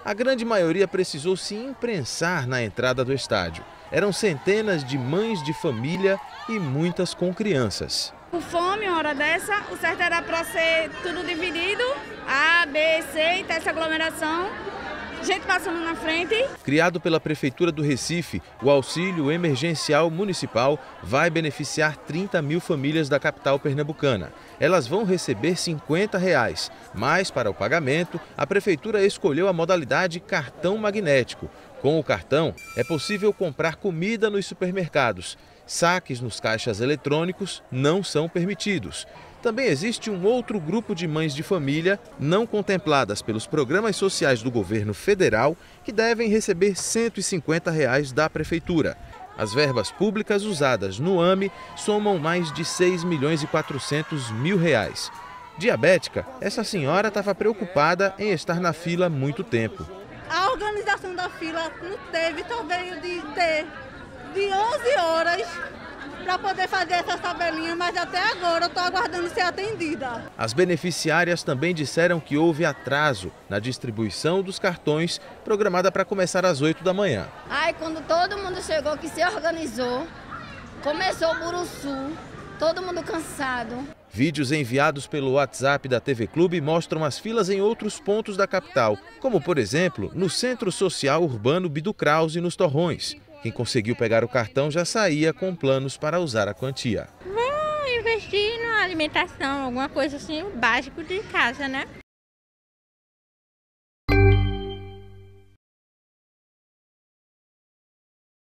A grande maioria precisou se imprensar na entrada do estádio. Eram centenas de mães de família e muitas com crianças. Com fome, uma hora dessa, o certo era para ser tudo dividido, A, B, C, e ter essa aglomeração, gente passando na frente. Criado pela Prefeitura do Recife, o auxílio emergencial municipal vai beneficiar 30 mil famílias da capital pernambucana. Elas vão receber R$ 50, mas para o pagamento, a Prefeitura escolheu a modalidade cartão magnético. Com o cartão, é possível comprar comida nos supermercados. Saques nos caixas eletrônicos não são permitidos. Também existe um outro grupo de mães de família não contempladas pelos programas sociais do governo federal que devem receber R$ 150 da Prefeitura. As verbas públicas usadas no AME somam mais de R$ 6.400.000. Diabética, essa senhora estava preocupada em estar na fila há muito tempo. A organização da fila não teve, só veio de 11 horas para poder fazer essa tabelinha, mas até agora eu estou aguardando ser atendida. As beneficiárias também disseram que houve atraso na distribuição dos cartões, programada para começar às 8 da manhã. Quando todo mundo chegou, que se organizou, começou o Buruçu, todo mundo cansado. Vídeos enviados pelo WhatsApp da TV Clube mostram as filas em outros pontos da capital, como, por exemplo, no Centro Social Urbano Bidu Krause, nos Torrões. Quem conseguiu pegar o cartão já saía com planos para usar a quantia. Vou investir na alimentação, alguma coisa assim, básico de casa, né?